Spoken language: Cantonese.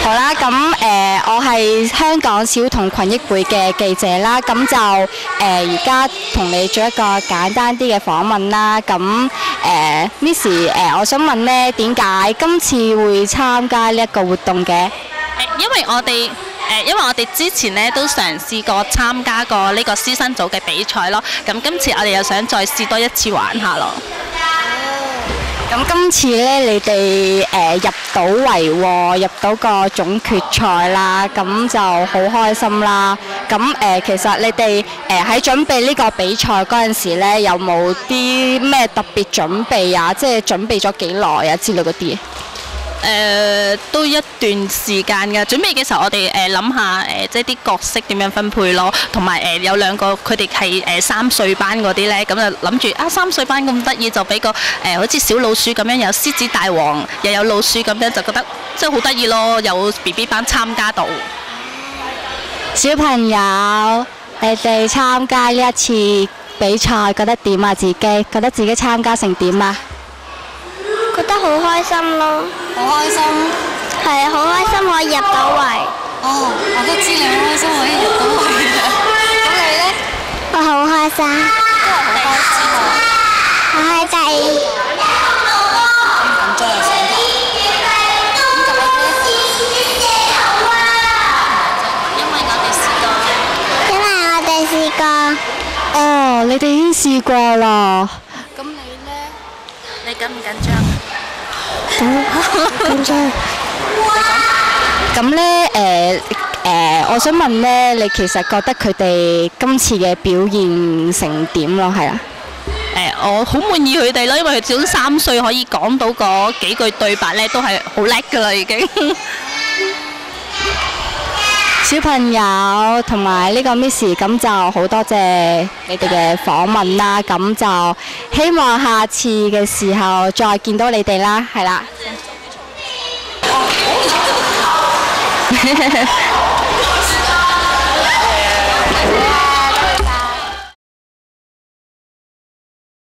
好啦，咁我係香港小童群益會嘅記者啦，咁就而家同你做一個簡單啲嘅訪問啦。咁Miss，我想問呢，點解今次會參加呢一個活動嘅？ 因為我哋之前咧都嘗試過參加過呢個師生組嘅比賽咯，咁今次我哋又想再試多一次玩下咯。 咁今次咧，你哋入到圍喎，入到個總決賽啦，咁就好開心啦。咁其實你哋喺準備呢個比賽嗰陣時咧，有冇啲咩特別準備啊？即係準備咗幾耐啊之類嗰啲？ 都一段時間㗎。準備嘅時候，我哋諗下即係啲角色點樣分配咯，同埋有兩個佢哋係3歲班嗰啲呢，咁就諗住3歲班咁得意，就俾個好似小老鼠咁樣，有獅子大王，又有老鼠咁樣，就覺得即係好得意咯。有 BB 班參加到。 小朋友，你哋參加呢一次比賽覺得點啊？自己覺得自己參加成點啊？ 覺得好開心咯！ 好開心。 係啊，好開心可以入到圍。 哦，我都知你好開心可以入到圍嘅。咁你呢？ 我好開心。 好開心啊！ 我係第2。 緊張啊！ 因為我哋試過。 哦，你哋已經試過啦。 咁你呢？你緊唔緊張？ 緊張。咁咧我想問咧，你其實覺得佢哋今次嘅表現成點咯？係啊。 我好滿意佢哋咯，因為佢始終3歲可以講到嗰幾句對白咧，都係好叻㗎啦已經。 小朋友同埋呢個 Miss， 咁就好多謝你哋嘅訪問啦，咁就希望下次嘅時候再見到你哋啦，係啦。